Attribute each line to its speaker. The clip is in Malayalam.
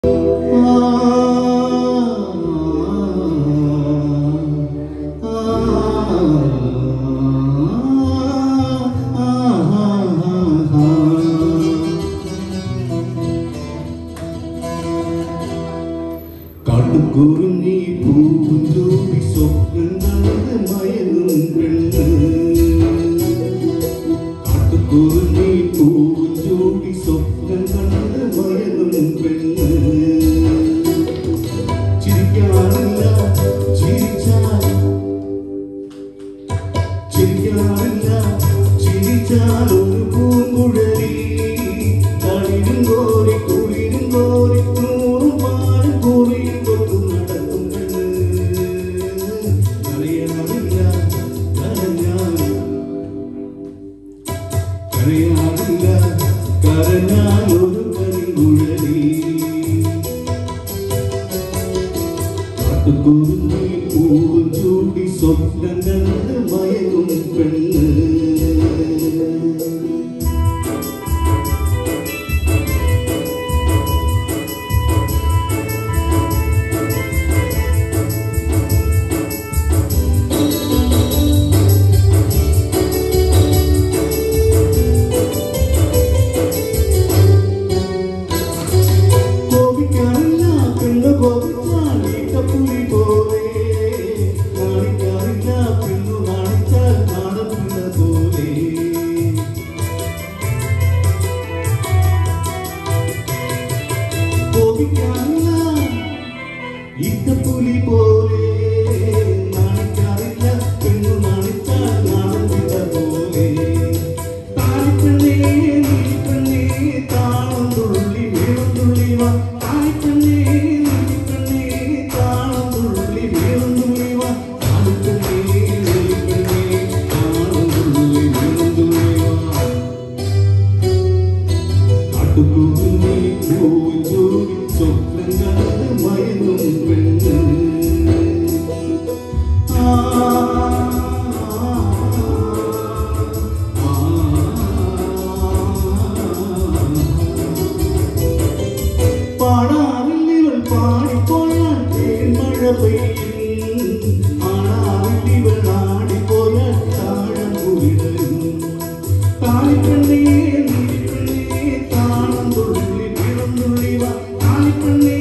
Speaker 1: കാട്ടുകുറുഞ്ഞി പൂഞ്ചൂടി സ്വപ്നങ്ങളുടെ മയങ്ങും പെണ്ണ് കാട്ടുകുറുഞ്ഞി പൂഞ്ചൂടി സ്വപ്നങ്ങളുടെ മയങ്ങും പെണ്ണ് ചിരിക്കാറില്ല ചിരിച്ചാൽ ഒരു പൂങ്കുഴലി തളിരും കോരി കുളിരും കോരി നൂറും പാലും കോരിയും കൊണ്ടു നടക്കും കരയാറില്ല കരഞ്ഞാൽ ഒരു കരിങ്കുഴലി കാട്ടുകുറുഞ്ഞി പൂവും ചൂടി സ്വപ്നങ്ങളുടെ മയങ്ങും പെണ്ണ് ഇട്ടപ്പുലി പോലെ നാണിക്കാറില്ല പെണ്ണു നാണിച്ചാൽ നാണമില്ല പോലെ താളിപ്പെണ്ണേ നീപ്പെണ്ണേ താളം തുള്ളി വീഴും തുള്ളിവ താളിപ്പെണ്ണേ നീപ്പെണ്ണേ താളം തുള്ളി വീഴും തുള്ളിവ താളിപ്പെണ്ണേ നീപ്പെണ്ണേ താളം തുള്ളി വീഴും തുള്ളിവ കാട്ടുകുറുഞ്ഞി പൂഞ്ചൂടി സ്വപ്നങ്ങളുടെ മയങ്ങും പെണ്ണ് പാടാറില്ലിവൾ പാടിപ്പോയാൽ തേന്മഴ പെയ്യും ആടാറില്ലിവൾ ആടിപ്പോയാൽ താഴം കുളിരും താളിപ്പെണ്ണേ നീപ്പെണ്ണേ താളം തുള്ളി വീഴും തുള്ളിവ താളിപ്പെണ്ണേ